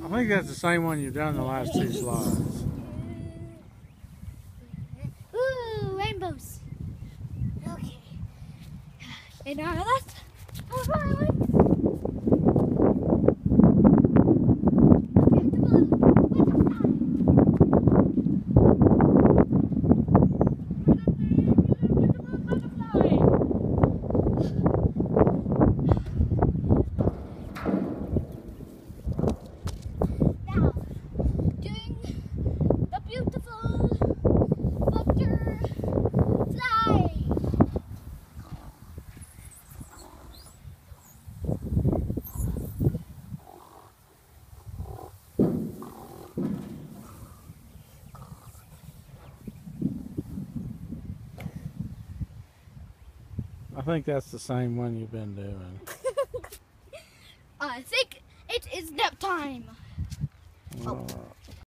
I think that's the same one you've done the last two slides. Ooh, rainbows. Okay. And our last one. I think that's the same one you've been doing. I think it is nap time. Uh,